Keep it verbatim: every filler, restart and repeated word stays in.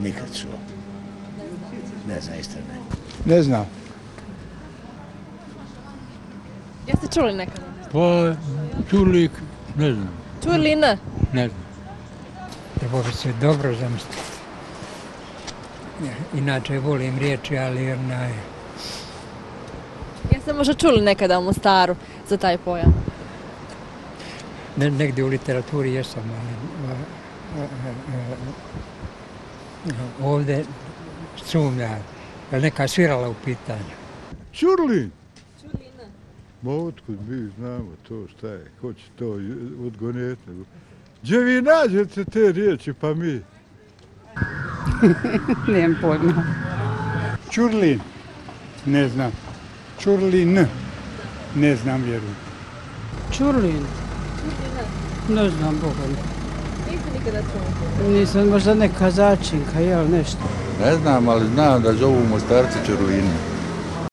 nikad čuo. Ne znam, isto ne. Ne znam. Jeste čuli nekada? Pa, ćurlik, ne znam. Ćurlin? Ne znam. Trebalo bi se dobro zamisliti. Inače volim riječi, ali onaj... Jeste možda čuli nekada u Mostaru za taj pojam? Ne, negdje u literaturi jesam, ali ovdje sumnja, je li neka svirala u pitanju. Ćurlin. Ćurlin? Ma otkud mi znamo to šta je, ko će to odgonijeti. Gdje vi nađete te riječi pa mi? Nemam pojma. Ćurlin. Ne znam. Ćurlin. Ne znam, vjerujem. Ćurlin? Ne znam, Boga mi. Niste nikada čuli? Nisam, možda neka začinka, jel nešto. Ne znam, ali znam da zovu Mostarci ćurlini.